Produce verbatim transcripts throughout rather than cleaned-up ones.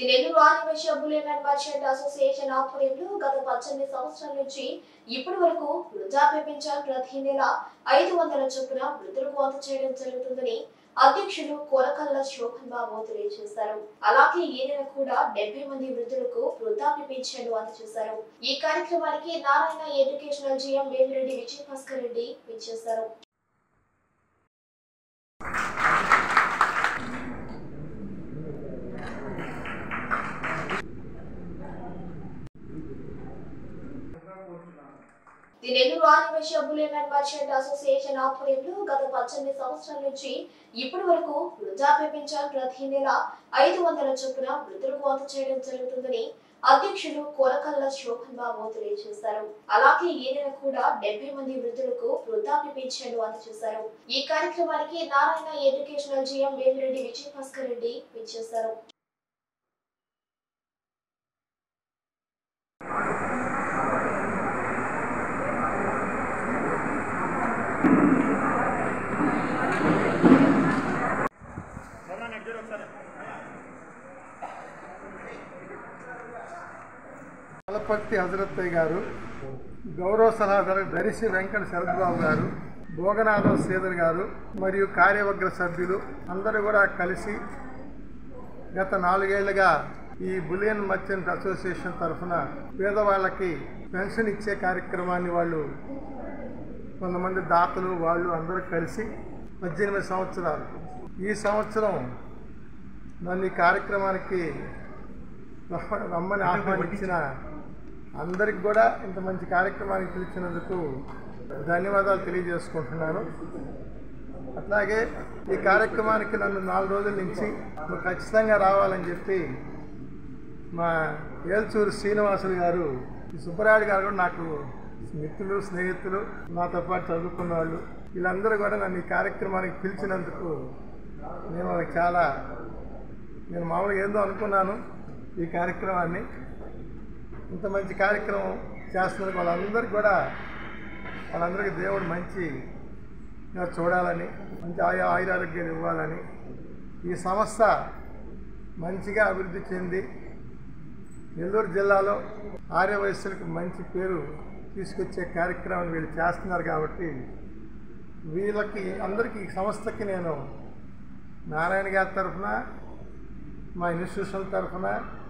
The Nellore Adivasi bullion and merchant association ఆధ్వర్యంలో గత పద్దెనిమిది సంవత్సరాల నుంచి ఇప్పటి వరకు వృద్ధాప్య పింఛన్ ప్రతి నెల ఐదు వందల చొప్పున వృద్ధులకు అందజేయడం జరుగుతుందని అధ్యక్షులు కొరకల్ల శోభన్ బాబు తెలియజేశారు. అలాగే ఈ నెల కూడా డెబ్బై మంది వృద్ధులకు వృద్ధాప్య పింఛన్లు అందజేశారు. ఈ కార్యక్రమానికి నారాయణ ఎడ్యుకేషనల్ జిఎం వేమిరెడ్డి విజయ భాస్కర్ రెడ్డి విచ్చేశారు. The Nellore Adivasi bullion and merchant association ఆధ్వర్యంలో గత పద్దెనిమిది సంవత్సరాల నుంచి ఇప్పటి వరకు వృద్ధాప్య పింఛన్ ప్రతి నెల ఐదు వందల చొప్పున వృద్ధులకు అందజేయడం జరుగుతుందని అధ్యక్షులు కొరకల్ల శోభన్ బాబు తెలియజేశారు. అలాగే ఈ నెల కూడా డెబ్బై మంది వృద్ధులకు వృద్ధాప్య పింఛన్లు అందజేశారు. ఈ కార్యక్రమానికి నారాయణ ఎడ్యుకేషనల్ జిఎం వేమిరెడ్డి విజయ భాస్కర్ రెడ్డి విచ్చేశారు. అలపర్తి హజరత్తయ్య గారు, గౌరవ సలహాదారు దరిసి వెంకట శరద్బాబు గారు, భోగనాథం శ్రీధర్ గారు మరియు కార్యవర్గ సభ్యులు అందరూ కూడా కలిసి గత నాలుగేళ్లుగా ఈ బులియన్ మర్చెంట్ అసోసియేషన్ తరఫున పేదవాళ్ళకి పెన్షన్ ఇచ్చే కార్యక్రమాన్ని వాళ్ళు కొంతమంది దాతలు వాళ్ళు అందరూ కలిసి పద్దెనిమిది సంవత్సరాలు ఈ సంవత్సరం నన్ను ఈ కార్యక్రమానికి రమ్మని ఆహ్వానించిన అందరికి కూడా ఇంత మంచి కార్యక్రమానికి పిలిచినందుకు ధన్యవాదాలు తెలియజేసుకుంటున్నాను. అట్లాగే ఈ కార్యక్రమానికి నన్ను నాలుగు రోజుల నుంచి నువ్వు ఖచ్చితంగా రావాలని చెప్పి మా ఏల్చూరు శ్రీనివాసులు గారు, ఈ సుబ్బరాయుడు గారు కూడా నాకు మిత్రులు స్నేహితులు, నాతో పాటు చదువుకున్న వాళ్ళు, వీళ్ళందరూ కూడా నన్ను ఈ కార్యక్రమానికి పిలిచినందుకు నేను వాళ్ళకి చాలా నేను మామూలుగా ఏందో అనుకున్నాను. ఈ కార్యక్రమాన్ని ఇంత మంచి కార్యక్రమం చేస్తున్నందుకు వాళ్ళందరికీ కూడా వాళ్ళందరికీ దేవుడు మంచిగా చూడాలని, మంచి ఆయా ఆయురారోగ్యాలు ఇవ్వాలని, ఈ సంస్థ మంచిగా అభివృద్ధి చెంది నెల్లూరు జిల్లాలో ఆర్యవయస్సులకు మంచి పేరు తీసుకొచ్చే కార్యక్రమాన్ని వీళ్ళు చేస్తున్నారు. కాబట్టి వీళ్ళకి అందరికీ ఈ సంస్థకి నేను నారాయణ గారి తరఫున, మా ఇన్స్టిట్యూషన్ తరఫున,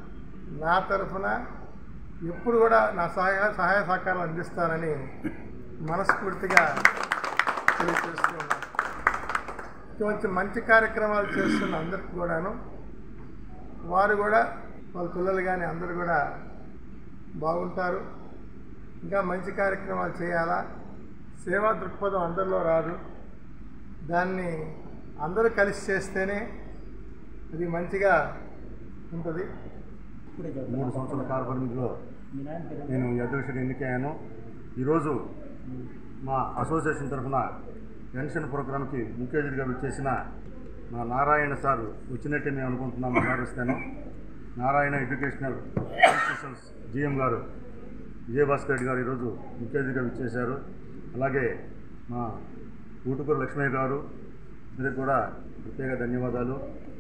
నా తరఫున ఎప్పుడు కూడా నా సహాయ సహాయ సహకారాలు అందిస్తానని మనస్ఫూర్తిగా తెలియజేస్తున్నాను. ఇటువంటి మంచి కార్యక్రమాలు చేస్తున్న అందరికీ కూడాను వారు కూడా వాళ్ళ పిల్లలు కానీ అందరూ కూడా బాగుంటారు. ఇంకా మంచి కార్యక్రమాలు చేయాలా, సేవా దృక్పథం అందరిలో రాదు, దాన్ని అందరూ కలిసి చేస్తేనే అది మంచిగా ఉంటుంది. మూడు సంవత్సరాల కార్పొరేషన్లో నేను అధ్యక్షుడు ఎన్నికయ్యాను. ఈరోజు మా అసోసియేషన్ తరఫున పెన్షన్ ప్రోగ్రాంకి ముఖ్య అతిథిగా వచ్చేసిన మా నారాయణ సార్ వచ్చినట్టే మేము అనుకుంటున్నాము. సార్ వస్తాను. నారాయణ ఎడ్యుకేషనల్ ఇన్స్టిట్యూషన్స్ జిఎం గారు విజయభాస్కర్ రెడ్డి గారు ఈరోజు ముఖ్య అతిథిగా వచ్చేశారు. అలాగే మా ఊటుకూరు లక్ష్మయ్య గారు, వీరికి కూడా ప్రత్యేక ధన్యవాదాలు.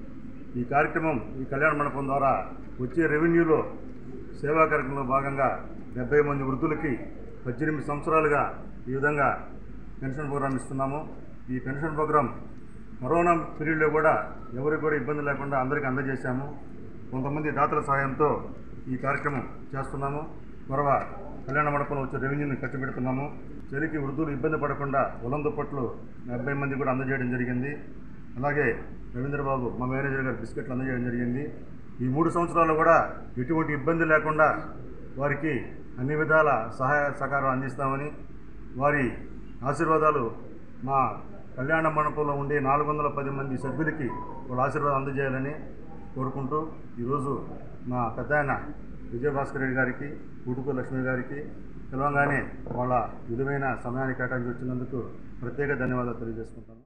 ఈ కార్యక్రమం ఈ కళ్యాణ మండపం ద్వారా వచ్చే రెవెన్యూలో సేవా కార్యక్రమంలో భాగంగా డెబ్బై మంది వృద్ధులకి పద్దెనిమిది సంవత్సరాలుగా ఈ విధంగా పెన్షన్ ప్రోగ్రాం ఇస్తున్నాము. ఈ పెన్షన్ ప్రోగ్రాం కరోనా పీరియడ్లో కూడా ఎవరికి కూడా ఇబ్బంది లేకుండా అందరికీ అందజేశాము. కొంతమంది దాతల సహాయంతో ఈ కార్యక్రమం చేస్తున్నాము. త్వరవ కళ్యాణ మండపంలో వచ్చే రెవెన్యూని ఖర్చు పెడుతున్నాము. చలికి వృద్ధులు ఇబ్బంది పడకుండా ఉలం దుప్పట్లు డెబ్బై మంది కూడా అందజేయడం జరిగింది. అలాగే రవీంద్రబాబు మా మేనేజర్ గారు బిస్కెట్లు అందజేయడం జరిగింది. ఈ మూడు సంవత్సరాలు కూడా ఎటువంటి ఇబ్బంది లేకుండా వారికి అన్ని విధాల సహాయ సహకారం అందిస్తామని, వారి ఆశీర్వాదాలు మా కళ్యాణ మండపంలో ఉండే నాలుగు వందల పది మంది సభ్యులకి వాళ్ళ ఆశీర్వాదం అందజేయాలని కోరుకుంటూ ఈరోజు మా పెద్ద ఆయన విజయభాస్కర్ రెడ్డి గారికి, ఊటుకూరు లక్ష్మి గారికి తెలంగాణే వాళ్ళ విలువైన సమయాన్ని కేటాయించి వచ్చినందుకు ప్రత్యేక ధన్యవాదాలు తెలియజేసుకుంటాను.